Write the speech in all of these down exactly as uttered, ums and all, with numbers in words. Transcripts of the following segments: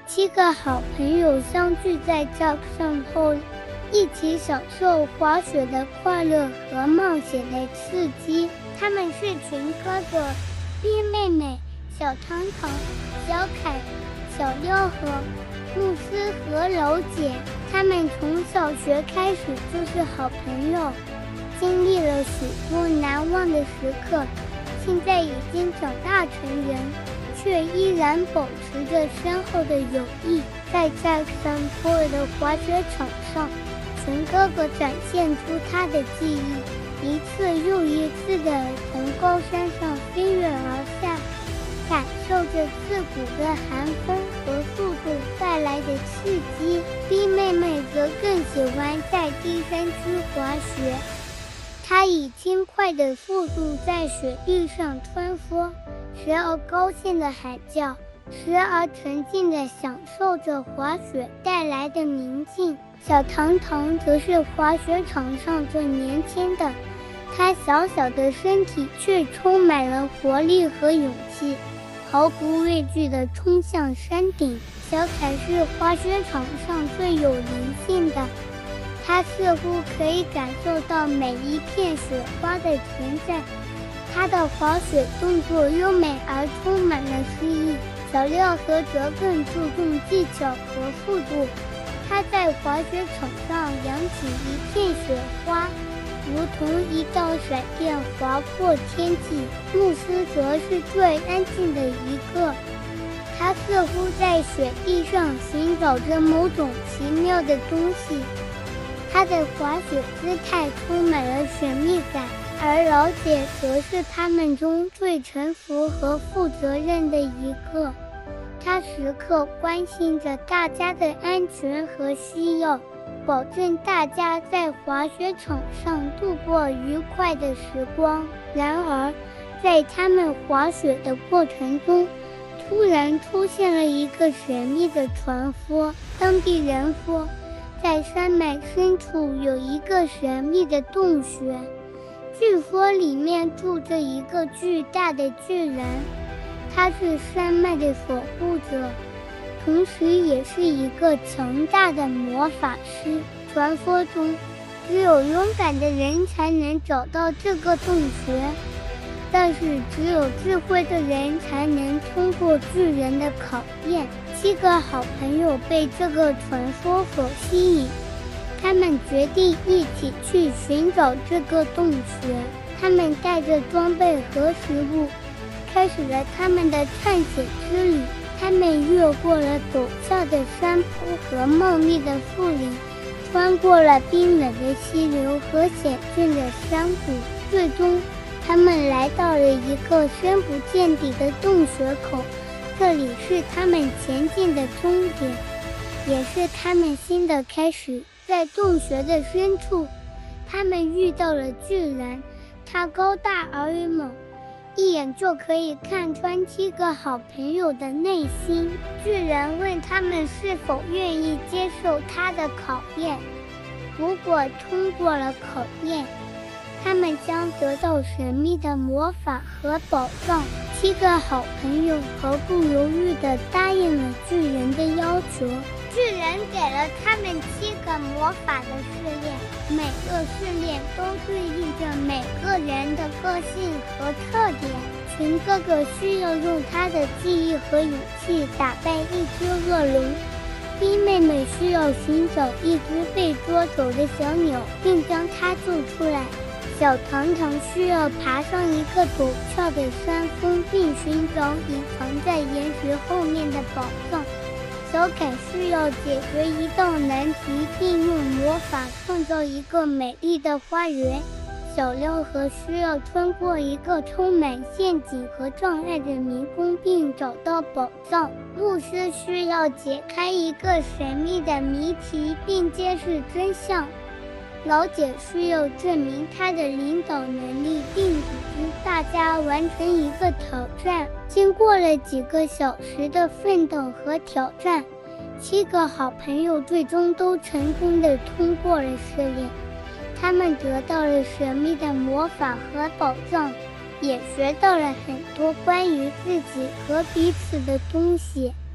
七个好朋友相聚在 Jack 上后，一起享受滑雪的快乐和冒险的刺激。他们是群哥哥、冰妹妹、小糖糖、小凯、小廖和慕斯和楼姐。他们从小学开始就是好朋友，经历了许多难忘的时刻，现在已经长大成人，却依然保持着深厚的友谊。在 Jack 山坡的滑雪场上，群哥哥展现出他的技艺，一次又一次地从高山上飞跃而下，感受着刺骨的寒风和速度带来的刺激。冰妹妹则更喜欢在低山区滑雪，她以轻快的速度在雪地上穿梭，时而高兴地喊叫，时而沉静地享受着滑雪带来的宁静。小糖糖则是滑雪场上最年轻的，她小小的身体却充满了活力和勇气，毫不畏惧地冲向山顶。小凯是滑雪场上最有灵性的，他似乎可以感受到每一片雪花的存在，他的滑雪动作优美而充满了诗意。小廖和则更注重技巧和速度，他在滑雪场上扬起一片雪花，如同一道闪电划破天际。慕斯则是最安静的一个，他似乎在雪地上寻找着某种奇妙的东西，他的滑雪姿态充满了神秘感。而老姐则是他们中最成熟和负责任的一个，她时刻关心着大家的安全和需要，保证大家在滑雪场上度过愉快的时光。然而，在他们滑雪的过程中，突然出现了一个神秘的传说。当地人说，在山脉深处有一个神秘的洞穴，据说里面住着一个巨大的巨人，他是山脉的守护者，同时也是一个强大的魔法师。传说中，只有勇敢的人才能找到这个洞穴，但是只有智慧的人才能通过巨人的考验。七个好朋友被这个传说所吸引，他们决定一起去寻找这个洞穴。他们带着装备和食物，开始了他们的探险之旅。他们越过了陡峭的山坡和茂密的树林，穿过了冰冷的溪流和险峻的山谷，最终他们来到了一个深不见底的洞穴口。这里是他们前进的终点，也是他们新的开始。在洞穴的深处，他们遇到了巨人，他高大而勇猛，一眼就可以看穿七个好朋友的内心。巨人问他们是否愿意接受他的考验，如果通过了考验，他们将得到神秘的魔法和宝藏。七个好朋友毫不犹豫地答应了巨人的要求。巨人给了他们七个魔法的试炼，每个试炼都对应着每个人的个性和特点。群哥哥需要用他的记忆和勇气打败一只恶龙，冰妹妹需要寻找一只被捉走的小鸟并将它救出来，小糖糖需要爬上一个陡峭的山峰并寻找隐藏在岩石后面的宝藏，小凯需要解决一道难题并用魔法创造一个美丽的花园，小廖和需要穿过一个充满陷阱和障碍的迷宫并找到宝藏，牧师需要解开一个神秘的谜题并揭示真相，老姐需要证明她的领导能力并组织大家完成一个挑战。经过了几个小时的奋斗和挑战，七个好朋友最终都成功地通过了试炼。他们得到了神秘的魔法和宝藏，也学到了很多关于自己和彼此的东西。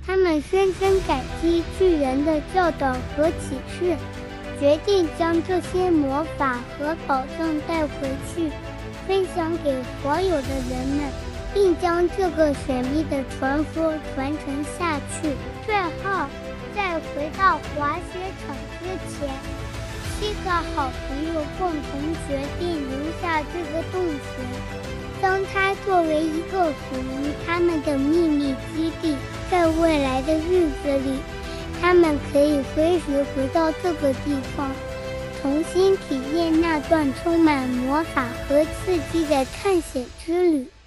他们深深感激巨人的教导和启示，决定将这些魔法和宝藏带回去，分享给所有的人们，并将这个神秘的传说传承下去。最后，在回到滑雪场之前，七个好朋友共同决定留下这个洞穴，将它作为一个属于他们的秘密基地。在未来的日子里，他们可以随时回到这个地方，重新体验那段充满魔法和刺激的探险之旅。